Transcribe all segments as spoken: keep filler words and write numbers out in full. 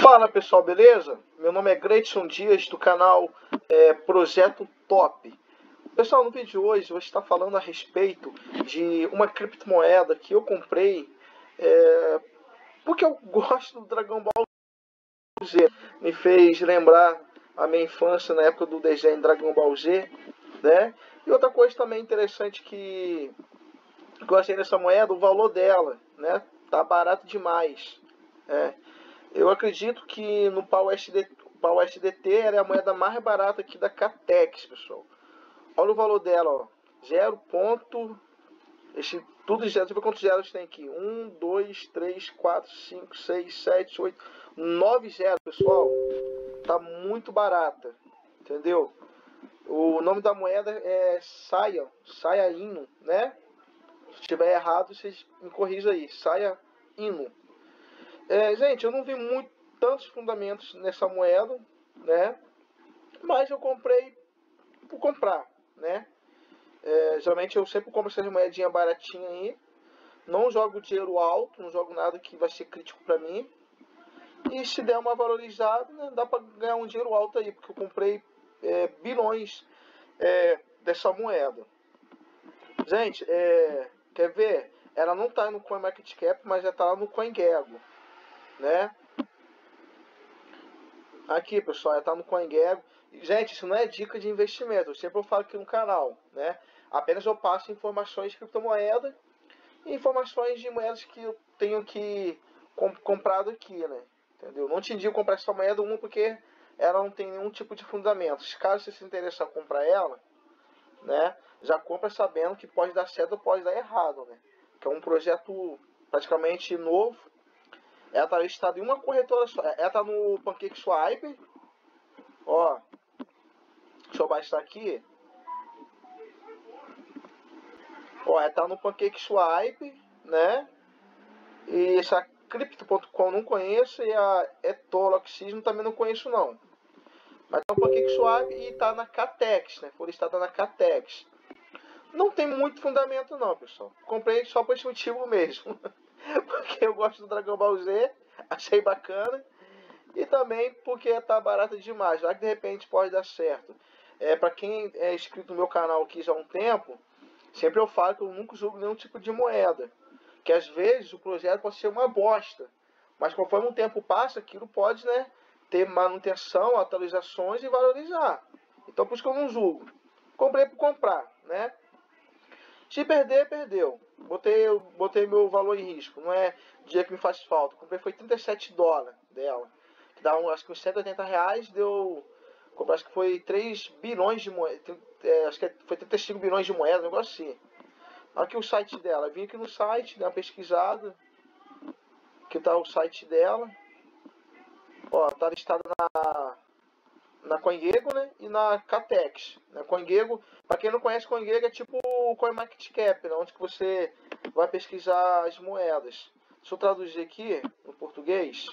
Fala pessoal, beleza? Meu nome é Gleidson Dias do canal é, Projeto Top. Pessoal, no vídeo de hoje eu vou estar falando a respeito de uma criptomoeda que eu comprei é, porque eu gosto do Dragon Ball Z. Me fez lembrar a minha infância na época do desenho Dragon Ball Z, né? E outra coisa também interessante que eu achei nessa moeda, o valor dela, né? Tá barato demais, né? Eu acredito que no P A U S D, P A U S D T era a moeda mais barata aqui da Catex, pessoal. Olha o valor dela, ó. Zero ponto. Esse, tudo zero. Deixa eu ver quantos zeros tem aqui. um, dois, três, quatro, cinco, seis, sete, oito, nove zeros, pessoal. Tá muito barata. Entendeu? O nome da moeda é Saia. Saia Inu, né? Se estiver errado, vocês me corrijam aí. Saia Inu. É, gente, eu não vi muito, tantos fundamentos nessa moeda, né? Mas eu comprei por comprar, né? É, geralmente eu sempre compro essas moedinhas baratinhas aí. Não jogo dinheiro alto, não jogo nada que vai ser crítico pra mim. E se der uma valorizada, né, dá pra ganhar um dinheiro alto aí, porque eu comprei é, bilhões é, dessa moeda. Gente, é, quer ver? Ela não tá no CoinMarketCap, mas já tá lá no CoinGecko, né? Aqui, pessoal, está no CoinGecko. Gente, isso não é dica de investimento. Eu sempre falo aqui no canal, né? Apenas eu passo informações de criptomoeda e informações de moedas que eu tenho que comp comprado aqui, né? Entendeu? Não te indico comprar essa moeda, uma, porque ela não tem nenhum tipo de fundamento. Caso você se interessar em comprar ela, né? Já compra sabendo que pode dar certo ou pode dar errado, né? Que é um projeto praticamente novo. Ela está listada em uma corretora só. Ela está no PancakeSwap. Ó. Deixa eu baixar aqui. Ó, ela está no PancakeSwap, né? E essa Crypto ponto com não conheço. E a Etoloxismo também não conheço, não. Mas está no PancakeSwap e está na Catex, né? Foi listada na Catex. Não tem muito fundamento, não, pessoal. Comprei só por esse motivo mesmo. Porque eu gosto do Dragon Ball Z, achei bacana. E também porque tá barato demais, já que de repente pode dar certo. É, para quem é inscrito no meu canal aqui já há um tempo, sempre eu falo que eu nunca jogo nenhum tipo de moeda. Que às vezes o projeto pode ser uma bosta. Mas conforme o tempo passa, aquilo pode, né, ter manutenção, atualizações e valorizar. Então por isso que eu não julgo. Comprei por comprar, né? Se perder, perdeu. Botei, botei meu valor em risco. Não é dinheiro que me faz falta. Comprei foi trinta e sete dólares dela. Que dá um, acho que uns cento e oitenta reais. Deu. Comprei, acho que foi três bilhões de moedas. É, acho que foi trinta e cinco bilhões de moedas, um negócio assim. Aqui o site dela. Vim aqui no site, dei uma pesquisada. Aqui tá o site dela. Ó, tá listado na. Na CoinGecko, né? E na Catex. Na CoinGecko, para quem não conhece, CoinGecko é tipo o CoinMarketCap, né? Onde que você vai pesquisar as moedas. Deixa eu traduzir aqui no português.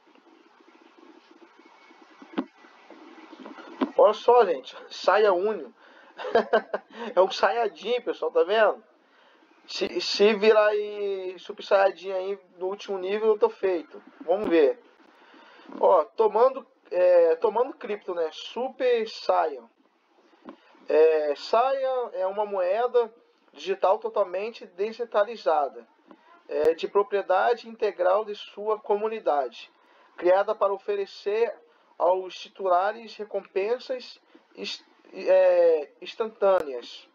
Olha só, gente. Saia Unu. É um Saiyajin, pessoal, tá vendo? Se, se virar aí Super Saiyajin aí no último nível, eu tô feito. Vamos ver. Ó, tomando É, tomando cripto, né? Super Saiyan. É, Saiyan é uma moeda digital totalmente descentralizada, é, de propriedade integral de sua comunidade, criada para oferecer aos titulares recompensas est é, instantâneas.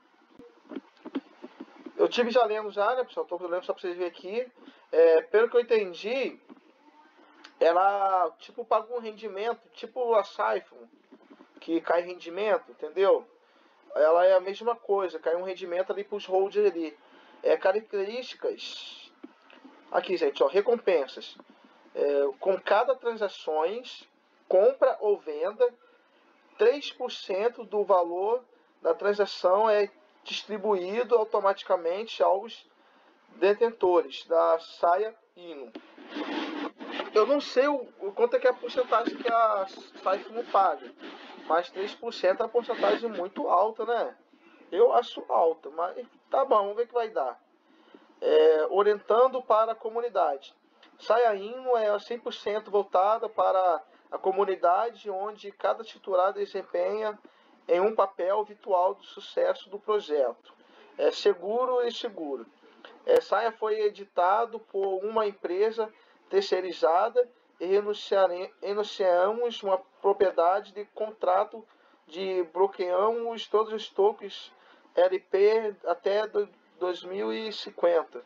Eu tive já lendo já, né, pessoal? Estou lendo só para vocês verem aqui. É, pelo que eu entendi, ela, tipo, paga um rendimento, tipo a Siphon, que cai rendimento, entendeu? Ela é a mesma coisa, cai um rendimento ali para os holders ali. É, características, aqui, gente, ó, recompensas. É, com cada transações, compra ou venda, três por cento do valor da transação é distribuído automaticamente aos detentores da Saia Inu. Eu não sei o, o quanto é que é a porcentagem que a Siphon paga, mas três por cento é uma porcentagem muito alta, né? Eu acho alta, mas tá bom, vamos ver o que vai dar. É, orientando para a comunidade. Saia Ino é cem por cento voltada para a comunidade, onde cada titular desempenha em um papel virtual do sucesso do projeto. É seguro e seguro. É, Saia foi editado por uma empresa terceirizada e renunciamos uma propriedade de contrato de bloqueamos todos os tokens L P até dois mil e cinquenta.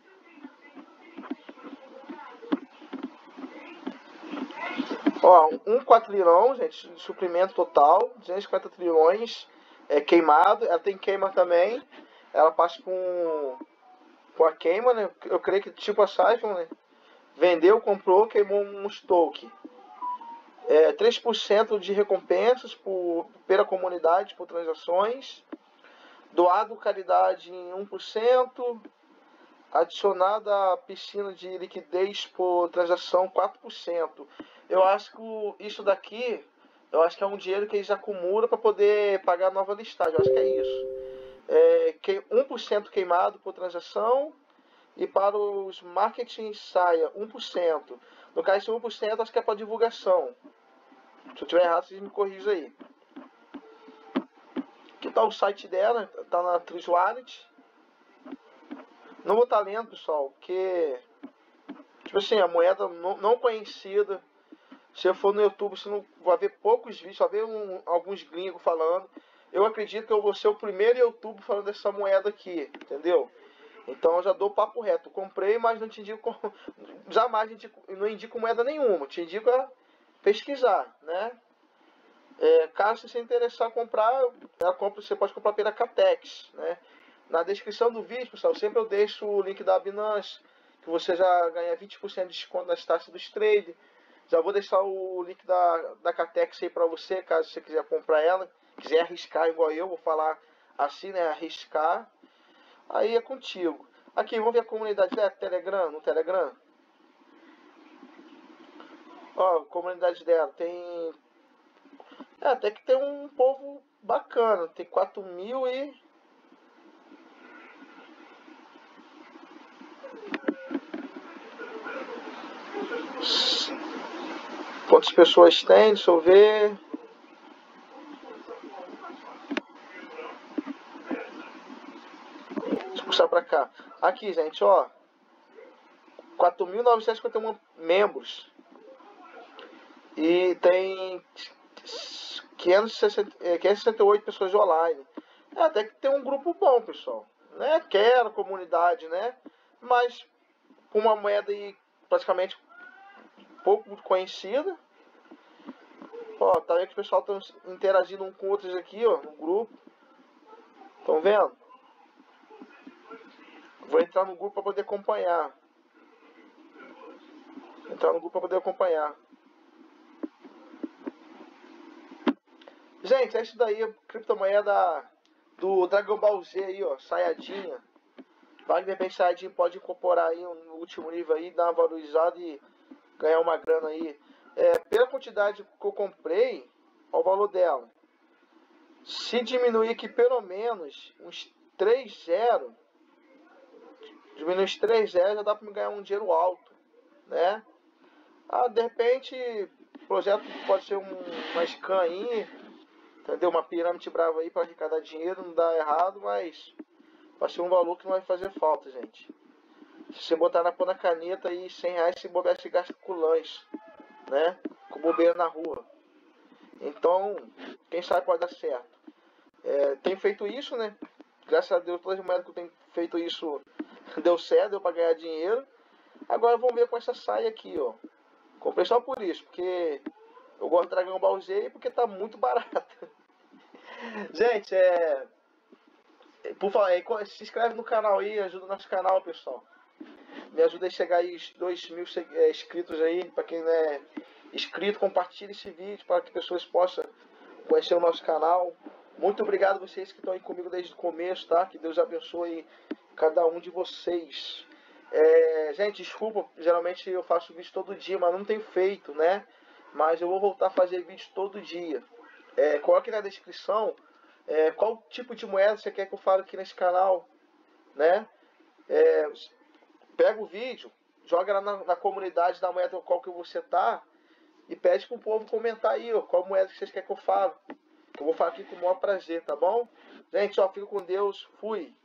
Ó, um quatrilhão, gente, de suprimento total, duzentos e cinquenta trilhões, é queimado, ela tem queima também, ela passa com, com a queima, né? Eu creio que tipo a Siphon, né? Vendeu, comprou, queimou uns tokens. É, três por cento de recompensas por, pela comunidade por transações. Doado caridade em um por cento. Adicionada a piscina de liquidez por transação quatro por cento. Eu acho que isso daqui, eu acho que é um dinheiro que eles acumulam para poder pagar a nova listagem. Eu acho que é isso. É, um por cento queimado por transação. E para os marketing saia um por cento. No caso, esse um por cento acho que é para divulgação. Se eu tiver errado, vocês me corrijam aí. Aqui está o site dela, está na Trust Wallet. Não vou estar lendo, pessoal, porque, tipo assim, a moeda não, não conhecida. Se eu for no YouTube, você não vai ver poucos vídeos, só ver um, alguns gringos falando. Eu acredito que eu vou ser o primeiro YouTube falando dessa moeda aqui, entendeu? Então eu já dou o papo reto. Comprei, mas não te indico, jamais indico, não indico moeda nenhuma. Te indico a pesquisar, né? É, caso você se interessar em comprar, ela compra, você pode comprar pela Catex, né? Na descrição do vídeo, pessoal, sempre eu deixo o link da Binance, que você já ganha vinte por cento de desconto nas taxas dos trade. Já vou deixar o link da, da Catex aí para você, caso você quiser comprar ela. Quiser arriscar igual eu, vou falar assim, né? Arriscar. Aí é contigo. Aqui, vamos ver a comunidade dela, Telegram, no Telegram. Ó, a comunidade dela tem... É, até que tem um povo bacana. Tem quatro mil e... Quantas pessoas tem? Deixa eu ver. Deixa eu puxar pra cá. Aqui, gente, ó. quatro mil novecentos e cinquenta e um membros. E tem quinhentas e sessenta e oito pessoas online. É, até que tem um grupo bom, pessoal. Né? Quero comunidade, né? Mas com uma moeda aí praticamente pouco conhecida. Ó, tá vendo que o pessoal tá interagindo um com outros aqui, ó, no grupo. Estão vendo? Vou entrar no grupo para poder acompanhar. Entrar no grupo para poder acompanhar. Gente, é isso daí, a criptomoeda do Dragon Ball Z aí, ó, Saiyajin. Wagner Ben Saiyajin pode incorporar aí no último nível aí, dar uma valorizada e ganhar uma grana aí. É, pela quantidade que eu comprei, olha o valor dela. Se diminuir aqui pelo menos uns três zero, diminuir uns três zero, já dá para me ganhar um dinheiro alto, né? Ah, de repente, o projeto pode ser um, uma scan aí, entendeu? Uma pirâmide brava aí para arrecadar dinheiro, não dá errado, mas vai ser um valor que não vai fazer falta, gente. Se você botar na pôr na caneta aí cem reais, se bobear, você gasta com lanche, né? Com bobeira na rua. Então, quem sabe pode dar certo. É, tenho feito isso, né? Graças a Deus, todas as moedas que eu tenho feito isso deu certo, deu para ganhar dinheiro. Agora vamos ver com essa saia aqui, ó. Comprei só por isso, porque eu gosto de Dragon Ball Z e porque tá muito barato. Gente, é... Por favor, se inscreve no canal aí, ajuda o nosso canal, pessoal. Me ajuda a chegar aí dois mil é, inscritos aí, para quem não é inscrito, compartilhe esse vídeo para que pessoas possam conhecer o nosso canal. Muito obrigado a vocês que estão aí comigo desde o começo, tá? Que Deus abençoe cada um de vocês. É, gente, desculpa, geralmente eu faço vídeo todo dia, mas não tenho feito, né? Mas eu vou voltar a fazer vídeo todo dia. É, coloque na descrição é, qual tipo de moeda você quer que eu fale aqui nesse canal, né? É, pega o vídeo, joga lá na, na comunidade da moeda qual que você tá e pede pro povo comentar aí, ó, qual moeda que vocês querem que eu fale. Eu vou falar aqui com o maior prazer, tá bom? Gente, ó, fica com Deus. Fui.